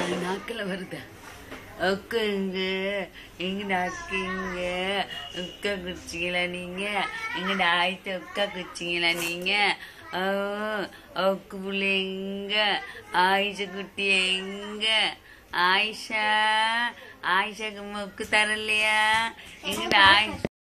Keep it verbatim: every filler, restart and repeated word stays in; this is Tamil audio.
நாக்கில் வருது. அக்கா இங்க எங்கட அக்கிங்க உக்கா குச்சிங்களா நீங்க? எங்கட ஆயத்த உக்கா குச்சிங்களா நீங்க? அக்கு புள்ள எங்க? ஆயிஷா குட்டி எங்க? ஆயிஷா ஆயிஷாக்கு முக்கு தரலையா? எங்கட ஆயிஷா